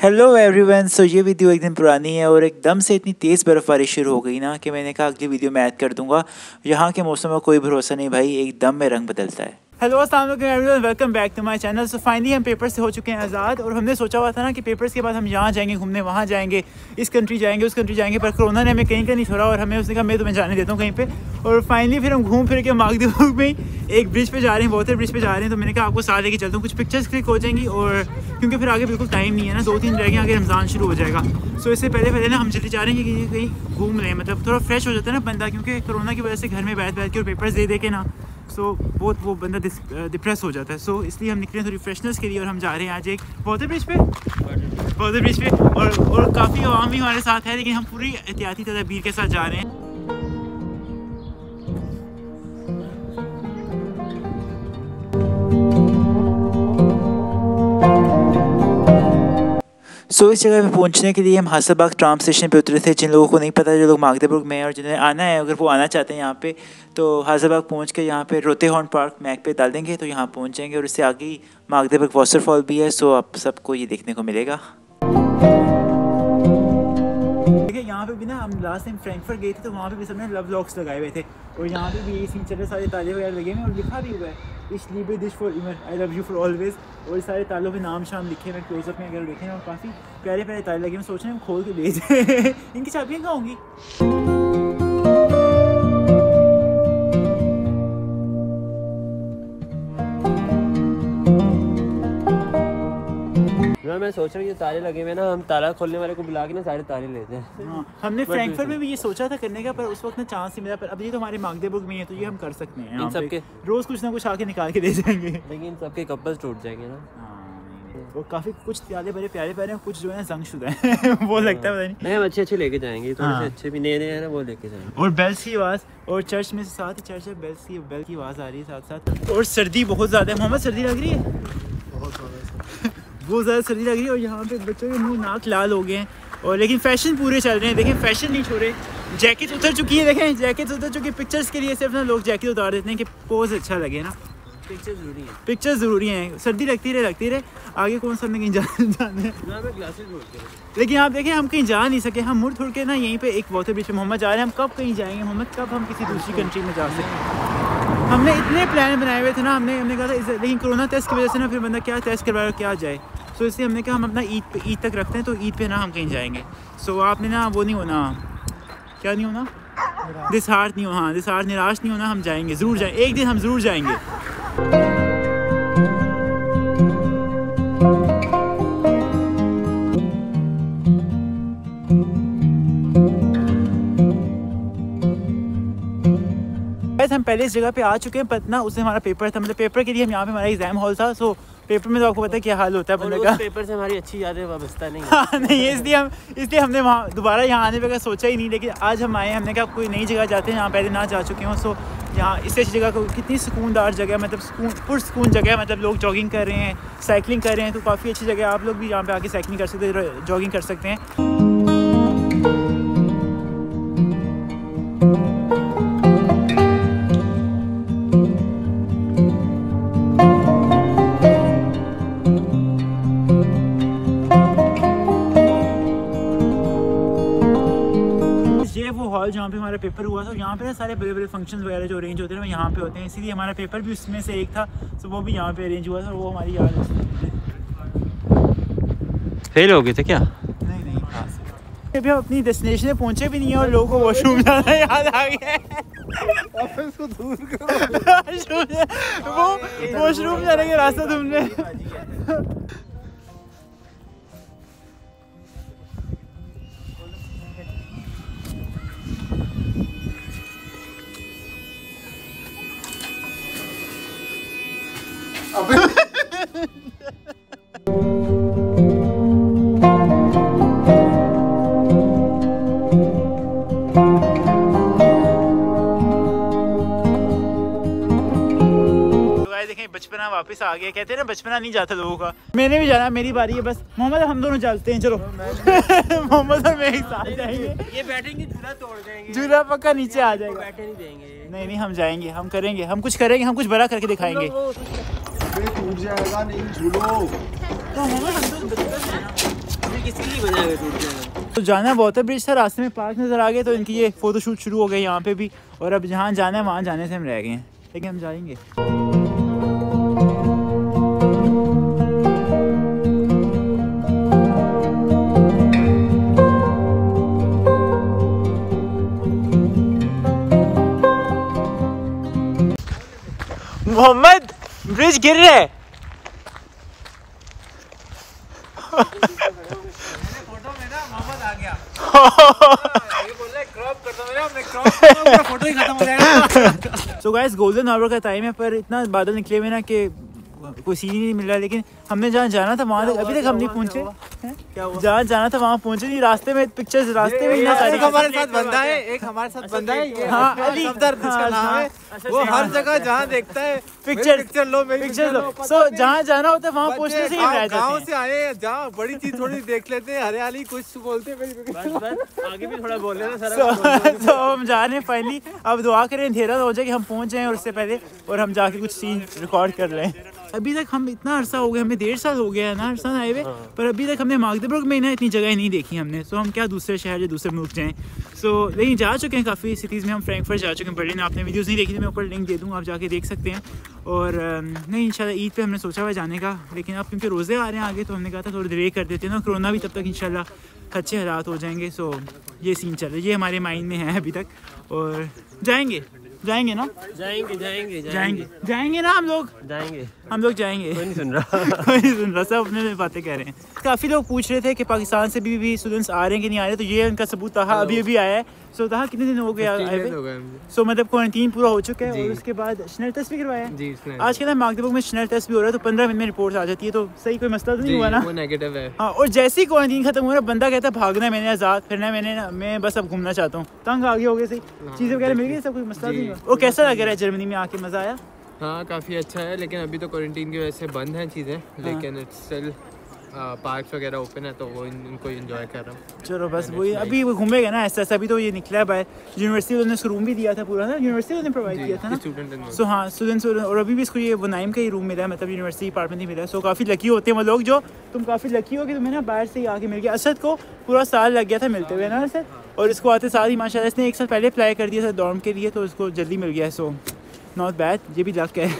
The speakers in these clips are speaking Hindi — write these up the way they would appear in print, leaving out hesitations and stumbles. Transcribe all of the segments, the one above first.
Hello everyone. सो ये वीडियो एक दिन पुरानी है और एकदम से इतनी तेज़ बर्फ़बारी शुरू हो गई ना कि मैंने कहा अगली वीडियो में ऐड कर दूंगा। यहाँ के मौसम का कोई भरोसा नहीं भाई, एकदम में रंग बदलता है। हेलो अस्सलाम वालेकुम everyone, welcome back to my channel. So finally हम पेपर से हो चुके हैं आज़ाद और हमने सोचा हुआ था ना कि पेपर्स के बाद हम यहाँ जाएंगे घूमने, वहाँ जाएंगे, इस कंट्री जाएंगे, उस कंट्री जाएंगे, पर कोरोना ने हमें कहीं का नहीं छोड़ा और हमें उसने कहा मैं तुम्हें जाने देता हूँ कहीं पे। और फाइनली फिर हम घूम फिर के मालदीव में एक ब्रिज पे जा रहे हैं, वाटर ब्रिज पे जा रहे हैं। तो मैंने कहा आपको साथ लेके चलता हूँ, कुछ पिक्चर्स क्लिक हो जाएंगी और क्योंकि फिर आगे बिल्कुल टाइम नहीं है ना, 2-3 रह गए, आगे रमज़ान शुरू हो जाएगा। सो इससे पहले ना हम जल्दी जा रहे हैं कि कहीं घूम लें, मतलब थोड़ा फ्रेश हो जाता है ना बंदा, क्योंकि कोरोना की वजह से घर में बैठ के और पेपर्स दे के ना बहुत वो बंदा डिप्रेस हो जाता है। सो इसलिए हम निकले थोड़ी फ्रेशनेस के लिए और हम जा रहे हैं आज एक वाटर ब्रिज पे और काफ़ी आवाम भी हमारे साथ है, लेकिन हम पूरी एहतियाती तदबीर के साथ जा रहे हैं। सो इस जगह पे पहुंचने के लिए हम हासबाग ट्राम स्टेशन पे उतरे थे। जिन लोगों को नहीं पता, जो लोग मागदेबुर्ग में हैं और जिन्हें आना है, अगर वो आना चाहते हैं यहाँ पे, तो हासबाग पहुंच के यहाँ पे रोते हॉर्न पार्क मैप पे डाल देंगे तो यहाँ पहुंच जाएंगे और इससे आगे ही मागदेबुर्ग वाटरफॉल भी है। सो आप सबको ये देखने को मिलेगा। देखिए यहाँ पे भी ना, हम लास्ट टाइम फ्रैंकफर्ट गए थे तो वहाँ पे भी सबने लव लॉक्स लगाए हुए थे और यहाँ पे भी यही सीन चल रहे, सारे ताले वगैरह लगे हुए और लिखा भी हुआ है इस लीबे दिश फॉर इमर, I love you for always. और सारे तालों पे नाम शाम लिखे हुए, क्लोजअप में अगर देखें और काफ़ी प्यारे प्यारे ताले लगे। मैं सोच रहे हैं हम खोल के ले जाए। इनकी चाबियाँ कहाँ होंगी? मैं सोच रहा हूँ ये ताले लगे हुए ना, हम ताला खोलने वाले को बुला के ना सारे ताले लेते हैं। हाँ, हमने फ्रैंकफर्ट में भी ये सोचा था करने का, पर उस वक्त ना चांस नहीं मिला। पर अब ये तो हमारे मागदेबुर्ग में है तो ये हम कर सकते हैं। इन सबके रोज़ कुछ ना कुछ आके निकाल के दे जाएंगे, लेकिन इन सबके कपल्स टूट जाएंगे ना। वो काफ़ी कुछ ताले बड़े प्यारे प्यारे हैं, कुछ जो है जंगशुदा है। वो लगता है पता नहीं। हम अच्छे लेके जाएंगे, थोड़े से अच्छे भी नए है ना, वो लेके जाएंगे। और बेल्स की आवाज़, और चर्च में साथ ही चर्च है, बेल की आवाज़ आ रही है साथ साथ। और सर्दी बहुत ज़्यादा है। मोहम्मद, सर्दी लग रही है? बहुत ज़्यादा सर्दी लग रही है और यहाँ पे बच्चों के मुंह नाक लाल हो गए हैं। और लेकिन फैशन पूरे चल रहे हैं, देखें फैशन नहीं छोड़े। जैकेट उतर चुकी है, देखें जैकेट उतर चुकी है। पिक्चर्स के लिए सिर्फ ना लोग जैकेट उतार देते हैं कि पोज अच्छा लगे ना। पिक्चर ज़रूरी है। सर्दी लगती रहे, आगे कौन सा कहीं जाने। लेकिन आप देखें हम कहीं जा नहीं सके, हम मुड़ थोड़ के ना यहीं पे एक वाटर ब्रिज पे मोहम्मद जा रहे हैं। हम कब कहीं जाएंगे मोहम्मद, कब हम किसी दूसरी कंट्री में जा सकें? हमने इतने प्लान बनाए हुए थे ना, हमने कहा था, लेकिन कोरोना टेस्ट की वजह से ना फिर बंदा क्या टेस्ट करवाए और क्या जाए। सो इसलिए हमने कहा हम अपना ईद तक रखते हैं, तो ईद पे ना हम कहीं जाएंगे। सो आपने ना वो नहीं होना, क्या नहीं होना, डिसहार्ट नहीं होना। हाँ, डिसहार्ट, निराश नहीं होना। हम जाएंगे, ज़रूर जाएंगे, एक दिन हम ज़रूर जाएंगे। हम पहले इस जगह पे आ चुके हैं, पर ना उससे हमारा पेपर था, मतलब पेपर के लिए हम यहाँ पे, हमारा एग्जाम हॉल था। सो पेपर में तो आपको पता है क्या हाल होता है बंदे का। पेपर से हमारी अच्छी यादें वाबस्ता नहीं है। हाँ, नहीं, इसलिए हमने वहाँ दोबारा यहाँ आने का सोचा ही नहीं। लेकिन आज हम आए, हमने कहा कोई नई जगह जाते हैं, यहाँ पहले ना जा चुके हों। सो यहाँ इससे अच्छी जगह को, कितनी सुकूनदार जगह, मतलब पुरसुकून जगह है। मतलब लोग जॉगिंग कर रहे हैं, साइकिलिंग कर रहे हैं, तो काफ़ी अच्छी जगह है। आप लोग भी यहाँ पे आके साइकिलिंग कर सकते हैं, जॉगिंग कर सकते हैं। हॉल जहाँ पे हमारा पेपर हुआ था, यहाँ पे ना सारे बड़े बड़े फंक्शंस वगैरह जो अरेंज होते हैं ना, यहाँ पे होते हैं। इसीलिए हमारा पेपर भी उसमें से एक था, तो वो भी यहाँ पे अरेंज हुआ था। वो हमारी याद है। फेल हो गए थे क्या? नहीं, अभी हम अपनी डेस्टिनेशन में पहुँचे भी नहीं है और लोगों को वॉशरूम जाना याद आ गया। इसको दूर करो। वो वॉशरूम जाने का रास्ता तुमने बचपना वापस आ गया। कहते हैं ना बचपना नहीं जाता लोगों का। मैंने भी जाना, मेरी बारी है बस। मोहम्मद, हम दोनों चलते हैं, चलो। मोहम्मद और मैं एक साथ जाएंगे। ये बैठेंगे, झूला तोड़ देंगे, झूला पक्का नीचे आ जाएगा। बैठे नहीं देंगे। नहीं, हम जाएंगे, हम करेंगे, हम कुछ करेंगे, हम कुछ बड़ा करके दिखाएंगे। टूट जाएगा, नहीं झूलो। तो मोहम्मद, हम तो किसी की वजह से टूट गया। तो जाना वाटर ब्रिज था, रास्ते में पार्क नज़र आ गए तो इनकी ये फ़ोटोशूट शुरू हो गए यहाँ पे भी। और अब जहाँ जाना है वहाँ जाने से हम रह गए हैं, लेकिन हम जाएंगे। मोहम्मद ब्रिज गिर रहा है। फोटो में ना मोहम्मद आ गया। ये बोल रहा है क्रॉप कर दो मेरा, हमने क्रॉप किया, पूरा फोटो ही खत्म हो जाएगा। सो गाइस गोल्डन आवर का टाइम है, पर इतना बादल निकले हुए ना कि कोई सीन ही नहीं मिल रहा। लेकिन हमने जहाँ जाना था वहाँ तक अभी तक हम नहीं पहुँचे। जहाँ जाना था वहाँ पहुँचे नहीं। रास्ते में पिक्चर्स, रास्ते में इतना सारी हमारे साथ बंदा है, एक हमारे साथ बंदा है, ये हाँ, अली सफदर जिसका नाम है, वो हर जगह जहाँ देखता है पिक्चर लो, मेरी पिक्चर लो। सो जहाँ जाना होता है वहाँ पहुँचने से ही रह गाँव जाते से आए, जहाँ बड़ी चीज थोड़ी देख लेते हैं, हरियाली कुछ बोलते हैं। बस आगे भी थोड़ा बोल लेना हैं। तो हम जा रहे हैं फाइनली। अब दुआ करें अंधेरा हो जाए कि हम पहुँच जाएँ और उससे पहले और हम जाके कुछ सीन रिकॉर्ड कर लें। अभी तक हम इतना अरसा हो गया, हमें 1.5 साल हो गया है ना हरसान हाईवे, पर अभी तक हमने मागदेबर्ग में ना इतनी जगह नहीं देखी हमने। सो हम क्या दूसरे शहर या दूसरे मुल्क जाएं। सो लेकिन जा चुके हैं काफ़ी सिटीज़ में। हम फ्रैंकफर्ट जा चुके हैं, बर्लिन। आपने वीडियोस नहीं देखी थी, मैं ऊपर लिंक दे दूँगा, आप जाके देख सकते हैं। और नहीं इंशाल्लाह ईद पे हमने सोचा हुआ जाने का, लेकिन अब क्योंकि रोज़े आ रहे हैं आगे तो हमने कहा था थोड़ी डिले कर देते हैं ना, कोरोना भी तब तक इंशाल्लाह अच्छे हालात हो जाएंगे। सो ये सीन चल रहा है, ये हमारे माइंड में है अभी तक। और जाएंगे ना, जाएंगे ना हम लोग जाएंगे। कोई नहीं सुन रहा। कोई नहीं सुन रहा, सब अपने बातें कह रहे हैं। काफ़ी लोग पूछ रहे थे कि पाकिस्तान से भी स्टूडेंट्स आ रहे हैं कि नहीं आ रहे, तो ये उनका सबूत था अभी आया है। सो तहा कितने दिन हो गए आए हुए? सो मतलब क्वारंटीन पूरा हो चुका है और उसके बाद स्नेल टेस्ट भी करवाया है। आज के टाइम मागदेबर्ग में स्नेल टेस्ट भी हो रहा है, तो 15 मिनट में रिपोर्ट आ जाती है, तो सही कोई मसला तो नहीं हुआ ना? वो नेगेटिव है। हाँ, और जैसे ही क्वारंटीन खत्म हो रहा है बंदा कहता है भागना है मैंने, आज़ाद फिरना है मैं बस अब घूमना चाहता हूँ। तंग आगे हो गए, सही चीज़ें वगैरह मिल गई, सब कोई मसला नहीं हुआ। और कैसा लग रहा है जर्मनी में आके, मज़ा आया? हाँ काफ़ी अच्छा है, लेकिन अभी तो क्वारंटीन की वजह से बंद हैं चीज़ें, लेकिन इट्स स्टिल पार्क्स वगैरह ओपन है, तो वो इनको एंजॉय कर रहा हूँ। चलो बस वही, अभी वो घूमेगा ना ऐसा। अभी तो ये निकला है बाहर। यूनिवर्सिटी उन्होंने उसको रूम भी दिया था पूरा ना, यूनिवर्सिटी उन्होंने प्रोवाइड किया था ना। सो हाँ, स्टूडेंट्स। और अभी भी इसको ये वो नाइम का ही रूम मिला है, मतलब यूनिवर्सिटी अपार्टमेंट ही मिला है। सो काफ़ी लकी होते हैं वो लोग, जो तुम काफ़ी लकी हो कि तुम्हें ना बाहर से ही आके मिल गया। असद को पूरा साल लग गया था मिलते हुए ना असद, और इसको आते साथ ही माशाल्लाह इसने 1 साल पहले अप्लाई कर दिया था डॉर्म के लिए, तो इसको जल्दी मिल गया है। सो नॉट बैड, ये भी लक है।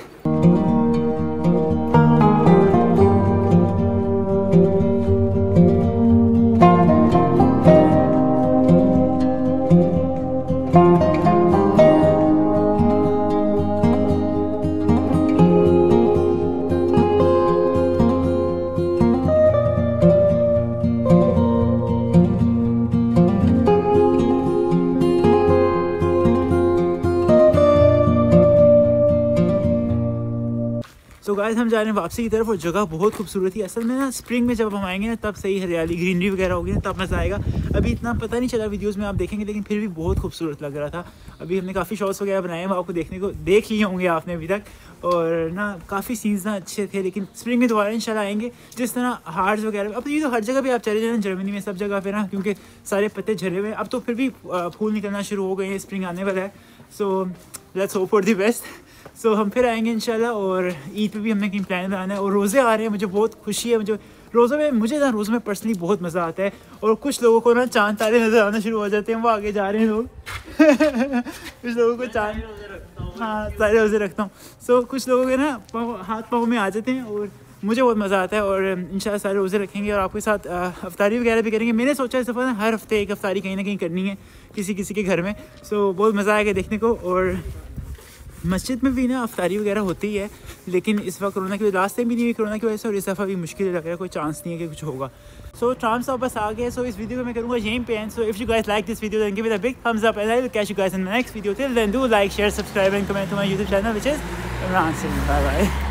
तो गाइस हम जा रहे हैं वापसी की तरफ, और जगह बहुत खूबसूरत थी। असल में ना स्प्रिंग में जब हम आएंगे ना तब सही हरियाली ग्रीनरी वगैरह होगी ना, तब मज़ा आएगा। अभी इतना पता नहीं चला वीडियोस में आप देखेंगे, लेकिन फिर भी बहुत खूबसूरत लग रहा था। अभी हमने काफ़ी शॉट्स वगैरह बनाए हैं, वो आपको देख लिए होंगे आपने अभी तक। और ना काफ़ी सीन्स ना अच्छे थे, लेकिन स्प्रिंग में दोबारा इंशाल्लाह आएंगे। जिस तरह हार्ट्स वगैरह, अब ये तो हर जगह भी आप चले जाए जर्मनी में, सब जगह पे ना, क्योंकि सारे पत्ते झरे हुए हैं। अब तो फिर भी फूल निकलना शुरू हो गए हैं, स्प्रिंग आने वाला है। So let's hope for the best. So हम फिर आएंगे इंशाल्लाह, और ईद पे भी हमने कहीं प्लान बनाना है। और रोज़े आ रहे हैं, मुझे बहुत खुशी है। मुझे रोज़ों में पर्सनली बहुत मज़ा आता है। और कुछ लोगों को ना चांद तारे नज़र आना शुरू हो जाते हैं, वो आगे जा रहे हैं लोग। कुछ लोगों को चांद, हाँ सारे रोज़े रखता हूँ। सो कुछ लोगों के ना हाथ पाँव में आ जाते हैं, और मुझे बहुत मज़ा आता है। और इंशाल्लाह सारे रोज़े रखेंगे और आपके साथ अफ्तारी वगैरह भी करेंगे। मैंने सोचा इस दफ़ा ना हर हफ्ते एक अफ्तारी कहीं ना कहीं करनी है किसी के घर में। सो बहुत मज़ा आएगा देखने को। और मस्जिद में भी ना अफ्तारी वगैरह होती है, लेकिन इस वक्त कोरोना की वजह, लास्ट टाइम भी नहीं हुई कोरोना की वजह से, और इस दफ़ा भी मुश्किल लग रहा है, कोई चांस नहीं है कि कुछ होगा। सो ट्राम्स वापस आ गए। सो इस वीडियो को मैं करूँगा यहीं पे end. So if you guys like this video then give it a big thumbs up, and I will catch you guys in the next video. Till then do like, share, subscribe and comment to my YouTube channel which is Imran Singh. Bye bye.